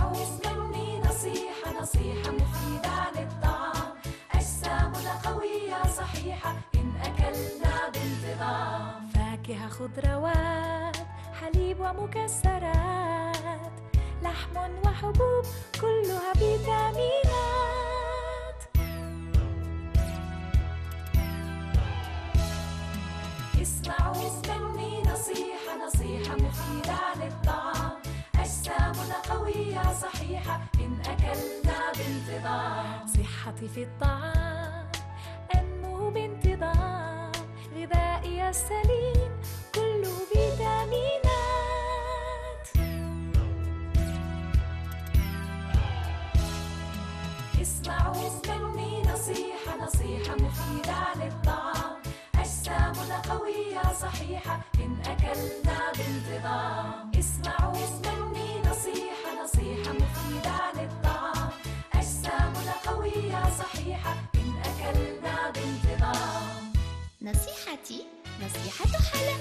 اسمعوا مني نصيحة مفيدة للطعام، أجسامنا قوية صحيحة إن أكلنا بانتظام. فاكهة خضروات حليب ومكسرات، لحم وحبوب كلها فيتامينات. اسمعوا مني نصيحة مفيدة للطعام، أجسامنا قوية صحيحة إن أكلنا بانتظام. صحتي في الطعام أنمو بانتظام، غذائي السليم كله فيتامينات. اسمعوا مني نصيحة مفيدة للطعام، أجسامنا قوية صحيحة إن أكلنا بانتظام. اسمعوا مني نصيحة مفيدة للطعام، أجسامنا قوية صحيحة إن أكلنا بانتظام. نصيحتي نصيحة حلا.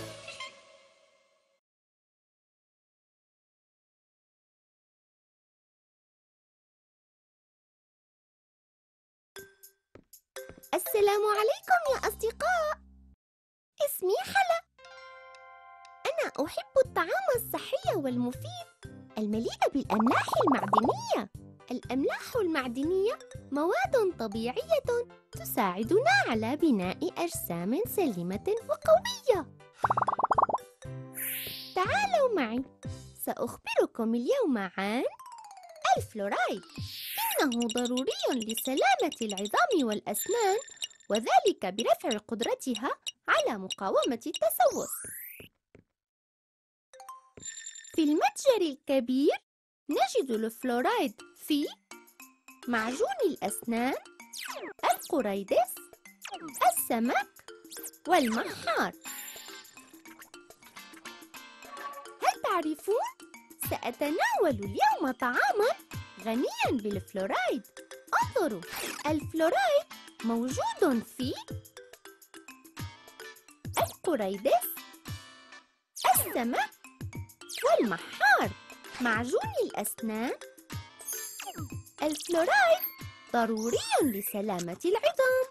السلام عليكم يا أصدقاء، اسمي حلا. أنا أحب الطعام الصحي والمفيد المليء بالأملاح المعدنية. الأملاح المعدنية مواد طبيعية تساعدنا على بناء أجسام سليمة وقوية. تعالوا معي، سأخبركم اليوم عن الفلورايد. إنه ضروري لسلامة العظام والأسنان، وذلك برفع قدرتها على مقاومة التسوس. في المتجر الكبير نجد الفلورايد في معجون الأسنان، القريدس، السمك والمحار. هل تعرفون؟ سأتناول اليوم طعاماً غنياً بالفلورايد. انظروا، الفلورايد موجود في القريدس، السمك والمحار. معجون الأسنان. الفلورايد ضروري لسلامة العظام.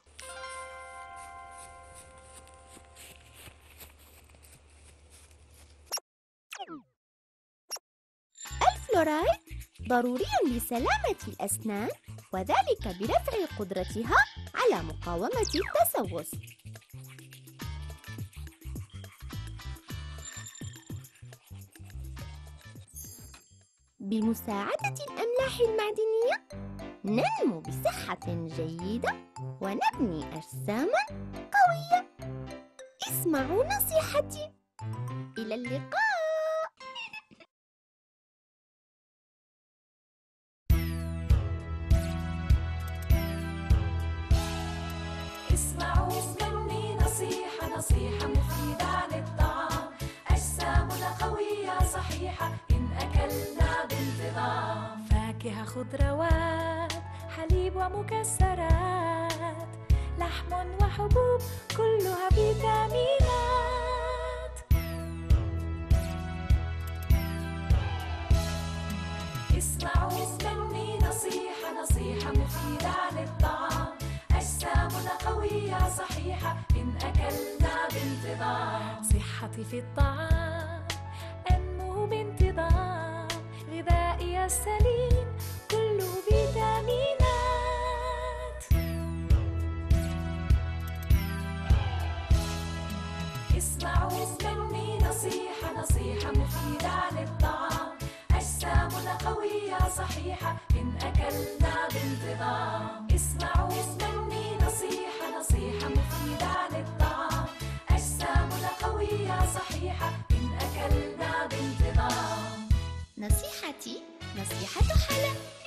الفلورايد ضروري لسلامة الأسنان، وذلك برفع قدرتها على مقاومة التسوس. بمساعدة الأملاح المعدنية ننمو بصحة جيدة ونبني أجساماً قوية. اسمعوا نصيحتي. إلى اللقاء. اسمعوا مني نصيحة مفيدة للطعام، أجسامنا قوية صحيحة إن أكلنا بانتظام. فاكهة خضروات حليب ومكسرات، لحم وحبوب كلها فيتامينات. اسمعوا مني نصيحة مفيدة للطعام، أجسامنا قوية صحيحة إن أكلنا بانتظام. صحتي في الطعام أنمو بانتظام، غذائي السليم كله فيتامينات. اسمعوا مني نصيحة مفيدة للطعام، أجسامنا قوية صحيحة إن أكلنا بانتظام. اسمعوا مني نصيحة مفيدة للطعام، أجسامنا قوية صحيحة إن أكلنا بانتظام. نصيحتي نصيحة حلا.